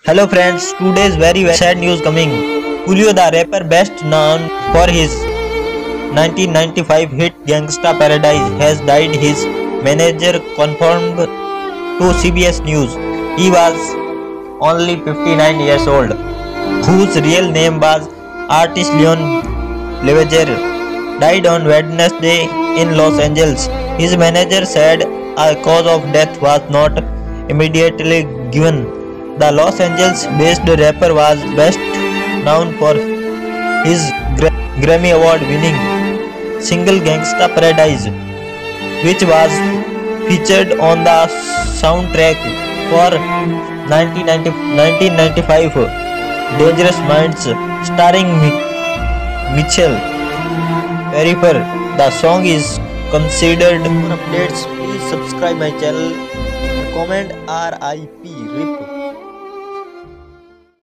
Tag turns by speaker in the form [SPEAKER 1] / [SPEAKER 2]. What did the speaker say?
[SPEAKER 1] Hello friends, today's very sad news coming. Coolio the rapper best known for his 1995 hit Gangsta Paradise has died, his manager confirmed to CBS News. He was only 59 years old, whose real name was artist Leon Leveger, died on Wednesday in Los Angeles. His manager said a cause of death was not immediately given. The Los Angeles-based rapper was best known for his Grammy Award-winning single Gangsta Paradise, which was featured on the soundtrack for 1995 Dangerous Minds starring Michelle Pfeiffer. The song is considered. For updates, please subscribe my channel and comment RIP.